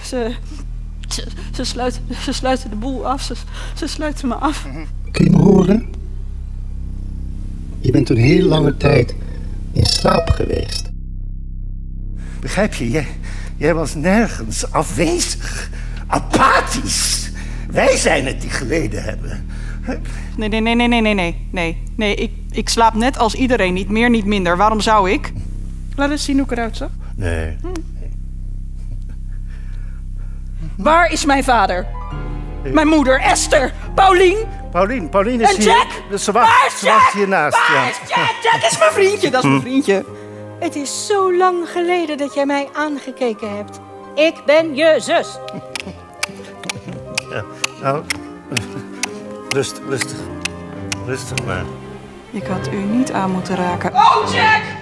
Ze sluiten de boel af. Ze sluiten me af. Kun je me horen? Je bent een heel lange tijd in slaap geweest. Begrijp je? Jij was nergens afwezig. Apathisch. Wij zijn het die geleden hebben. Nee, ik slaap net als iedereen. Niet meer, niet minder. Waarom zou ik? Laat eens zien hoe ik eruit zag. Nee. Waar is mijn vader? Mijn moeder, Esther, Paulien is en hier. Jack? Ze wacht hiernaast. Waar is Jack? Jack is mijn vriendje, dat is mijn vriendje. Het is zo lang geleden dat jij mij aangekeken hebt. Ik ben je zus. Ja, nou, rustig maar. Ik had u niet aan moeten raken. Oh, Jack!